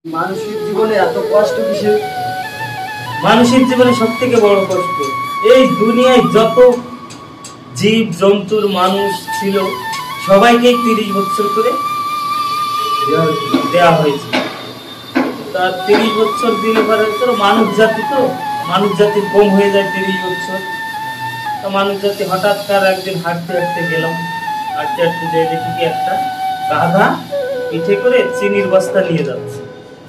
মানুষের জীবনে এত কষ্ট কিসের? মানুষের জীবনে সবথেকে বড় কষ্ট এই দুনিয়ায় যত জীব জন্তুর মানুষ ছিল সবাইকে 30 বছর করে দেওয়া হয়েছে। তার 30 বছর দিলে পরে তো মানুষ জাতির কম হয়ে যায় 30 বছর। তো মানুষ জাতি হঠাৎ একদিন হাঁটতে হাঁটতে গেলাম, হাঁটতে হাঁটতে যেয়ে দেখি কি একটা গাধা পিঠে করে চিনির বস্তা নিয়ে যাচ্ছে।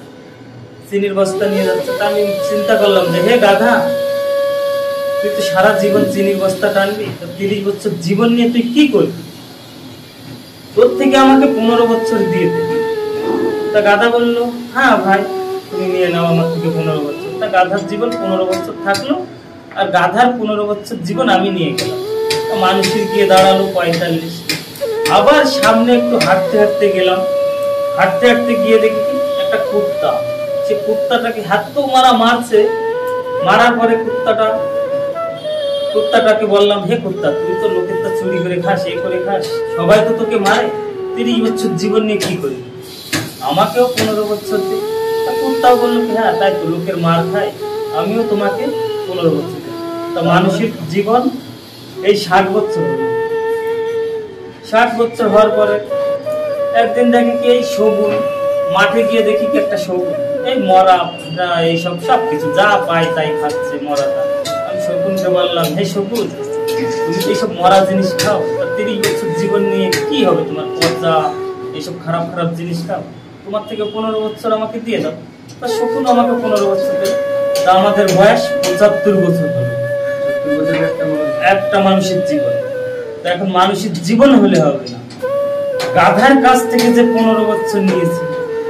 তা আমি চিন্তা করলাম যে হে গাধা, তুই তো সারা জীবন চিনির বস্তা টানবি, 30 বছর জীবন নিয়ে তুই কি করবি? তোর থেকে আমাকে 15 বছর দিয়ে দে। তা গাধা বললো হ্যাঁ ভাই, তুমি নিয়ে নাও আমার থেকে 15 বছর। তা গাধার জীবন 15 বছর থাকলো, আর গাধার 15 বছর জীবন আমি নিয়ে গেলাম। মানুষের গিয়ে দাঁড়ালো 45। আবার সামনে একটু হাঁটতে হাঁটতে গেলাম, হাঁটতে হাঁটতে গিয়ে দেখি একটা কুত্তা, সে কুত্তাটাকে হাত তো মারছে। মারার পরে কুত্তাটাকে বললাম হে কুত্তা, তুই তো লোকের তা চুরি করে খাস, এ করে খাস, সবাই তো তোকে মারে, 30 বছর জীবন নিয়ে কি করবি? আমাকেও 15 বছর দে। কুত্তাও বললো হ্যাঁ তাই তো, লোকের মার খায়, আমিও তোমাকে 15 বছর দেব। তা মানুষের জীবন এই 60 বছর হলো। 60 বছর হওয়ার পরে একদিন দেখি কি এই সবুজ মাঠে গিয়ে দেখি কি একটা সবুজ এই মরা এইসব সবকিছু যা পায় তাই খাচ্ছে মরাটা। আমি শকুনকে বললাম হে সবুজ, তুমি তো এইসব মরা জিনিস খাও, 30 বছর জীবন নিয়ে কি হবে তোমার? পচা এইসব খারাপ খারাপ জিনিস খাও, তোমার থেকে 15 বছর আমাকে দিয়ে দাও। তা শকুন আমাকে 15 বছর দেবে। তা আমাদের বয়স 75 বছর হলো। একটা মানুষের জীবন। তা এখন মানুষের জীবন হলে হবে না, গাধার কাছ থেকে যে 15 বছর নিয়েছে,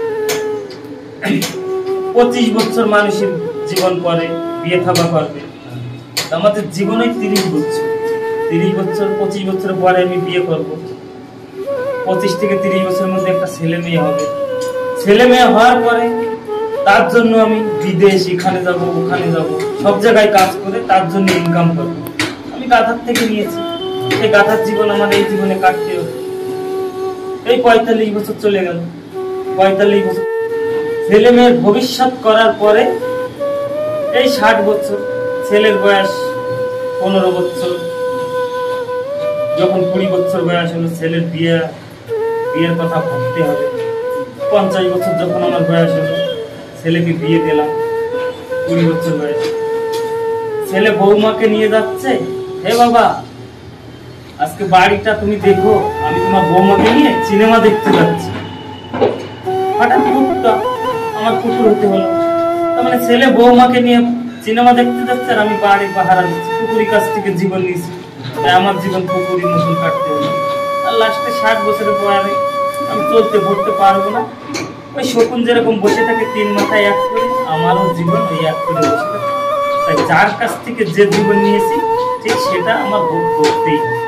25 বছর মানুষের জীবন পরে বিয়ে থাকা করবে। আমাদের জীবনে 30 বছর, 25 বছর পরে আমি বিয়ে করব। 25 থেকে 30 বছরের মধ্যে একটা ছেলে মেয়ে হবে। ছেলে মেয়ে হওয়ার পরে তার জন্য আমি বিদেশ, এখানে যাব ওখানে যাব, সব জায়গায় কাজ করে তার জন্য ইনকাম করব। আমি গাধার থেকে নিয়েছি, এই গাধার জীবন আমার এই জীবনে কাটতে হবে। এই 45 বছর চলে গেল। 45 বছর ছেলে মেয়ের ভবিষ্যৎ করার পরে এই 60 বছর, ছেলের বয়স 15 বছর। যখন 20 বছর বয়স হলো, ছেলের বিয়ের কথা ভাবতে হবে। 50 বছর যখন আমার বয়স হলো, ছেলেকে বিয়ে দিলাম। 20 বছর বয়স ছেলে বৌমাকে নিয়ে যাচ্ছে, হে বাবা আজকে বাড়িটা তুমি দেখো, আমি তোমার বৌমাকে নিয়ে সিনেমা দেখতে যাচ্ছি। হঠাৎ আমার কুকুর হতে হলো। তার মানে ছেলে বৌমাকে নিয়ে সিনেমা দেখতে যাচ্ছে, আর আমি বাড়ি পাহারা দিচ্ছি, কুকুরের কাছ থেকে জীবন নিয়েছি। তাই আমার জীবন কুকুরের মতন কাটতে হলো। আর লাস্টে 60 বছরের পরে আমি চলতে পড়তে পারবো না। ওই শকুন যেরকম বসে থাকে 3 মাথায় 1 করে, আমারও জীবন ওই 1 করে বসে থাকে। তাই যার কাছ থেকে যে জীবন নিয়েছি ঠিক সেটা আমার ভোগ করতেই হবে।